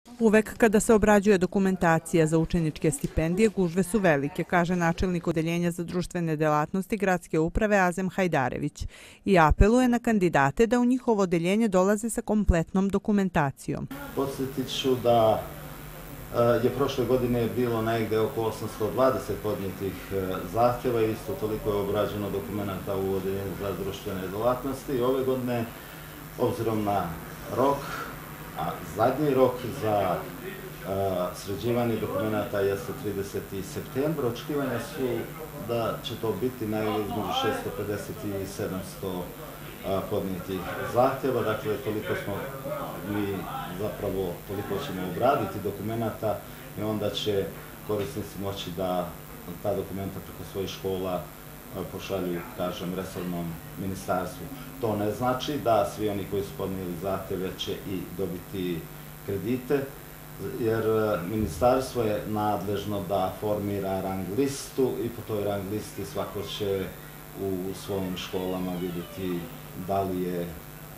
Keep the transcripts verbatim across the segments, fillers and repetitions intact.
Uvek kada se obrađuje dokumentacija za učeničke stipendije, gužve su velike, kaže načelnik Odeljenja za društvene delatnosti Gradske uprave Azem Hajdarević i apeluje na kandidate da u njihovo odeljenje dolaze sa kompletnom dokumentacijom. Podsjetit ću da je prošle godine bilo negde oko osamsto dvadeset podnijetih zahtjeva i isto toliko je obrađeno dokumenta u Odeljenju za društvene delatnosti. Ove godine, obzirom na rok, a zadnji rok za sređivanje dokumenta jeste trideseti septembar. Očekivanja su da će to biti negdje između šesto pedeset i sedamsto podnijetih zahtjeva. Dakle, toliko smo mi zapravo, toliko ćemo obraditi dokumenta i onda će korisnici moći da ta dokumenta preko svojih škola pošalju, kažem, resornom ministarstvu. To ne znači da svi oni koji su podnijeli zahtjeve će i dobiti kredite, jer ministarstvo je nadležno da formira rang listu i po toj rang listi svako će u svojim školama vidjeti da li je,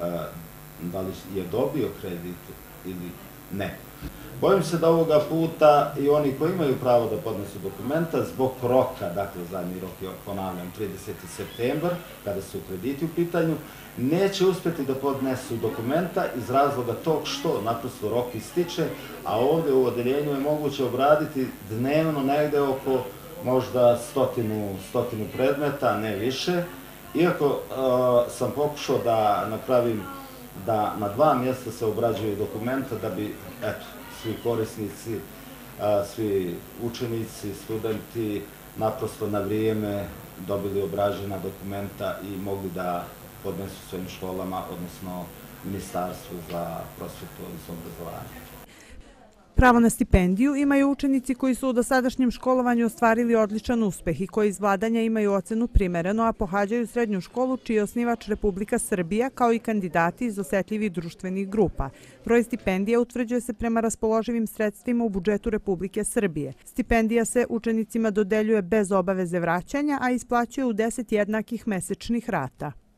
da li je dobio kredit ili ne. Bojim se da ovoga puta i oni koji imaju pravo da podnesu dokumenta zbog roka, dakle zadnji rok je, ponavljam, trideseti septembar, kada su krediti u pitanju, neće uspjeti da podnesu dokumenta iz razloga tog što naprosto rok ističe, a ovdje u odeljenju je moguće obraditi dnevno negde oko možda stotinu, stotinu predmeta, ne više. Iako uh, sam pokušao da napravim da na dva mjesta se obrađuju dokumenta da bi, eto, svi korisnici, svi učenici, studenti naprosto na vrijeme dobili obrađena dokumenta i mogli da podnesu svojim školama, odnosno Ministarstvu za prosvjetu i obrazovanje. Pravo na stipendiju imaju učenici koji su u dosadašnjem školovanju ostvarili odličan uspeh i koji iz vladanja imaju ocenu primereno, a pohađaju srednju školu čiji je osnivač Republika Srbija, kao i kandidati iz osetljivih društvenih grupa. Broj stipendija utvrđuje se prema raspoloživim sredstvima u budžetu Republike Srbije. Stipendija se učenicima dodeljuje bez obaveze vraćanja, a isplaćuje u deset jednakih mesečnih rata.